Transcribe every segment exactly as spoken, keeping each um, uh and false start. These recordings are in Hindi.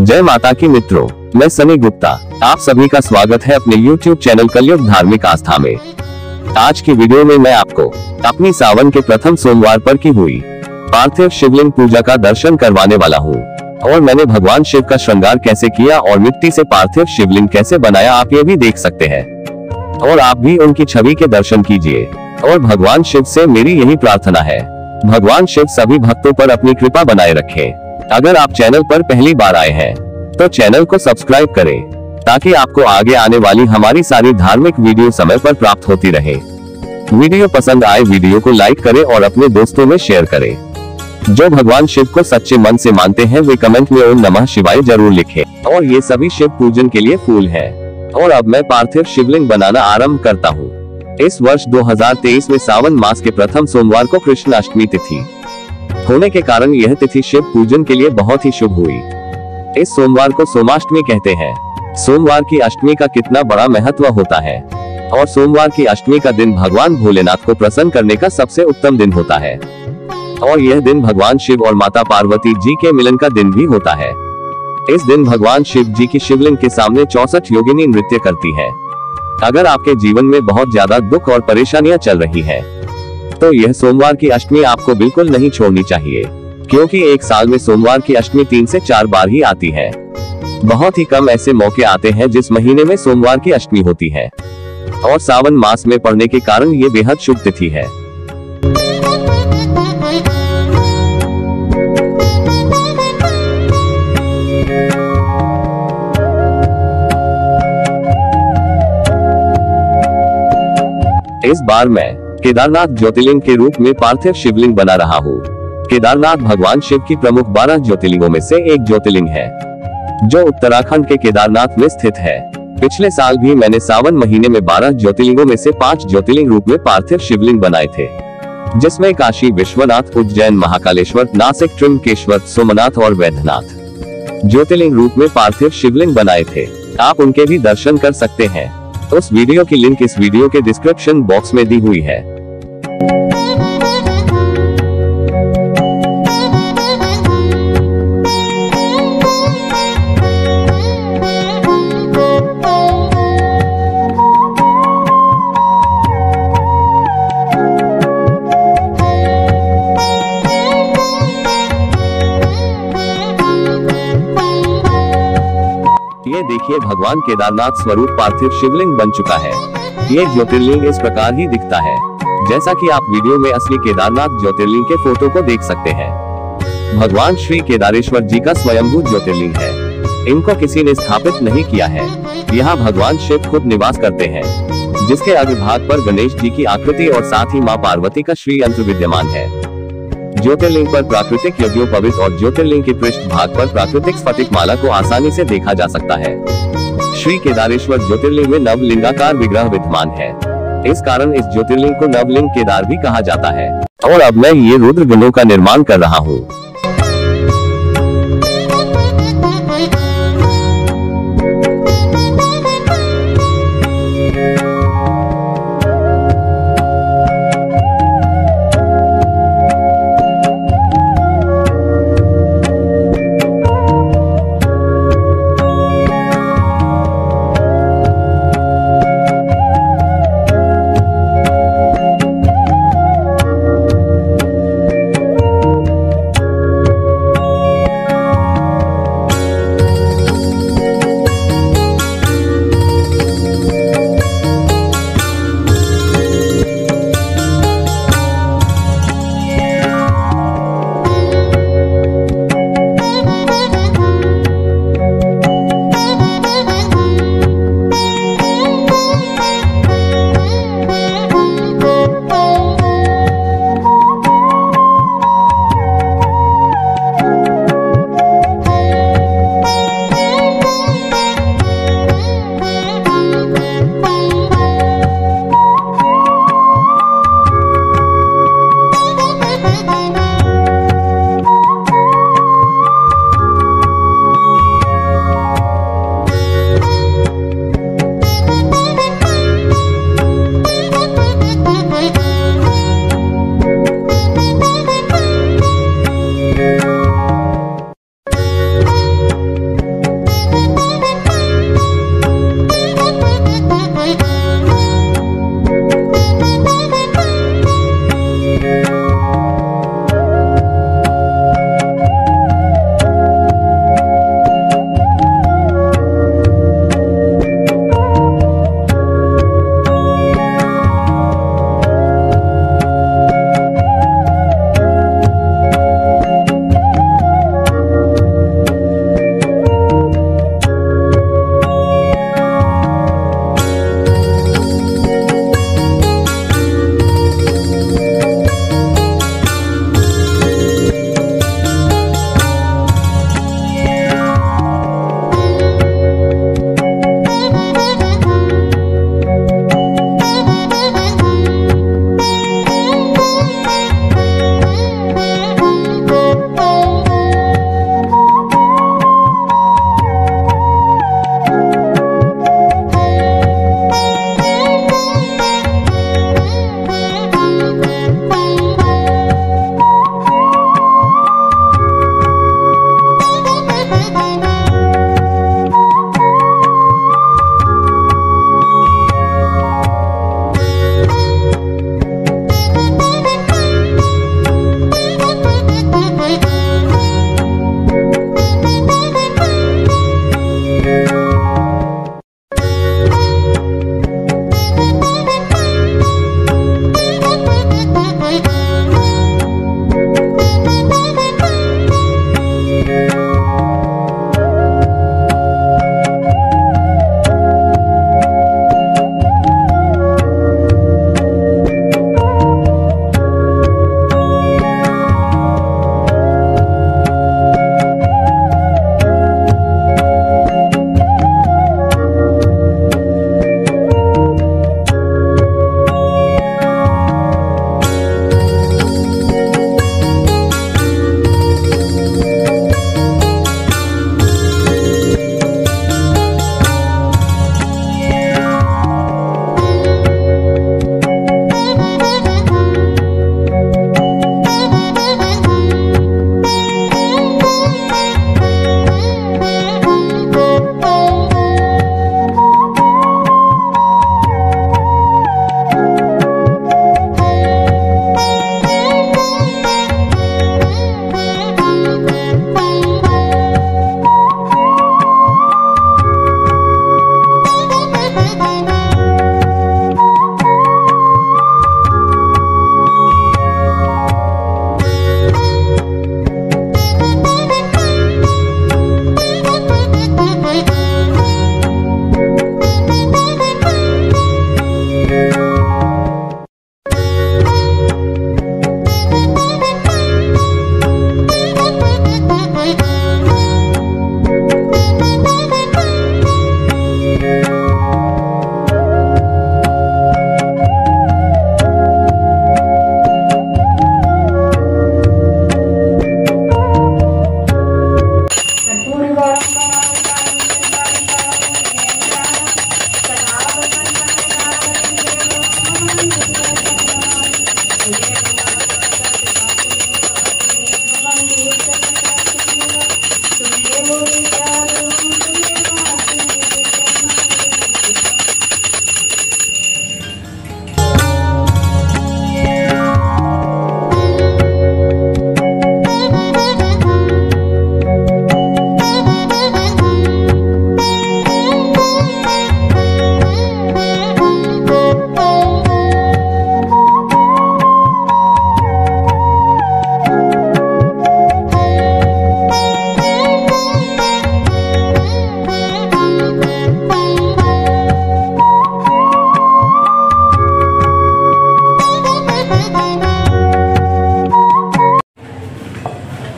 जय माता की मित्रों, मैं सनी गुप्ता। आप सभी का स्वागत है अपने यूट्यूब चैनल कलयुग धार्मिक आस्था में। आज की वीडियो में मैं आपको अपनी सावन के प्रथम सोमवार पर की हुई पार्थिव शिवलिंग पूजा का दर्शन करवाने वाला हूँ और मैंने भगवान शिव का श्रृंगार कैसे किया और मिट्टी से पार्थिव शिवलिंग कैसे बनाया, आप ये भी देख सकते हैं और आप भी उनकी छवि के दर्शन कीजिए। और भगवान शिव से मेरी यही प्रार्थना है, भगवान शिव सभी भक्तों पर अपनी कृपा बनाए रखें। अगर आप चैनल पर पहली बार आए हैं तो चैनल को सब्सक्राइब करें ताकि आपको आगे आने वाली हमारी सारी धार्मिक वीडियो समय पर प्राप्त होती रहे। वीडियो पसंद आए वीडियो को लाइक करें और अपने दोस्तों में शेयर करें। जो भगवान शिव को सच्चे मन से मानते हैं वे कमेंट में ओम नमः शिवाय जरूर लिखें। और ये सभी शिव पूजन के लिए फूल हैं। और अब मैं पार्थिव शिवलिंग बनाना आरंभ करता हूँ। इस वर्ष दो हज़ार तेईस में सावन मास के प्रथम सोमवार को कृष्ण अष्टमी तिथि होने के कारण यह तिथि शिव पूजन के लिए बहुत ही शुभ हुई। इस सोमवार को सोमाष्टमी कहते हैं। सोमवार की अष्टमी का कितना बड़ा महत्व होता है और सोमवार की अष्टमी का दिन भगवान भोलेनाथ को प्रसन्न करने का सबसे उत्तम दिन होता है और यह दिन भगवान शिव और माता पार्वती जी के मिलन का दिन भी होता है। इस दिन भगवान शिव जी की शिवलिंग के सामने चौसठ योगिनी नृत्य करती है। अगर आपके जीवन में बहुत ज्यादा दुख और परेशानियां चल रही है तो यह सोमवार की अष्टमी आपको बिल्कुल नहीं छोड़नी चाहिए, क्योंकि एक साल में सोमवार की अष्टमी तीन से चार बार ही आती है। बहुत ही कम ऐसे मौके आते हैं जिस महीने में सोमवार की अष्टमी होती है और सावन मास में पड़ने के कारण ये बेहद शुभ तिथि है। इस बार मैं केदारनाथ ज्योतिर्लिंग के रूप में पार्थिव शिवलिंग बना रहा हूँ। केदारनाथ भगवान शिव की प्रमुख बारह ज्योतिर्लिंगों में से एक ज्योतिर्लिंग है जो उत्तराखंड के केदारनाथ में स्थित है। पिछले साल भी मैंने सावन महीने में बारह ज्योतिर्लिंगों में से पांच ज्योतिर्लिंग रूप में पार्थिव शिवलिंग बनाए थे, जिसमें काशी विश्वनाथ, उज्जैन, महाकालेश्वर, नासिक, त्र्यंबकेश्वर, सोमनाथ और वैद्यनाथ ज्योतिर्लिंग रूप में पार्थिव शिवलिंग बनाए थे। आप उनके भी दर्शन कर सकते हैं। उस वीडियो की लिंक इस वीडियो के डिस्क्रिप्शन बॉक्स में दी हुई है। ये देखिए, भगवान केदारनाथ स्वरूप पार्थिव शिवलिंग बन चुका है। ये ज्योतिर्लिंग इस प्रकार ही दिखता है जैसा कि आप वीडियो में असली केदारनाथ ज्योतिर्लिंग के फोटो को देख सकते हैं। भगवान श्री केदारेश्वर जी का स्वयंभू ज्योतिर्लिंग है। इनको किसी ने स्थापित नहीं किया है। यहाँ भगवान शिव खुद निवास करते हैं, जिसके अग्रभाग पर गणेश जी की आकृति और साथ ही माँ पार्वती का श्री यंत्र विद्यमान है। ज्योतिर्लिंग पर प्राकृतिक यज्ञोपवीत और ज्योतिर्लिंग के पृष्ठ भाग पर प्राकृतिक स्फटिक माला को आसानी से देखा जा सकता है। श्री केदारेश्वर ज्योतिर्लिंग में नवलिंगाकार विग्रह विद्यमान है। इस कारण इस ज्योतिर्लिंग को नवलिंग केदार भी कहा जाता है। और अब मैं ये रुद्र गणों का निर्माण कर रहा हूँ।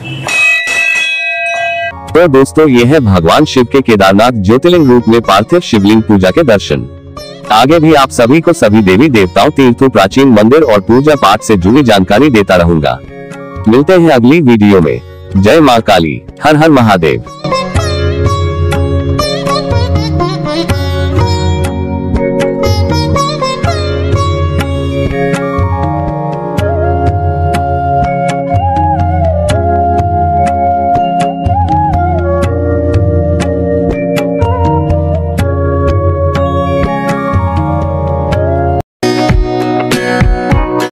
तो दोस्तों ये है भगवान शिव के केदारनाथ ज्योतिर्लिंग रूप में पार्थिव शिवलिंग पूजा के दर्शन। आगे भी आप सभी को सभी देवी देवताओं, तीर्थों, प्राचीन मंदिर और पूजा पाठ से जुड़ी जानकारी देता रहूंगा। मिलते हैं अगली वीडियो में। जय मां काली, हर हर महादेव।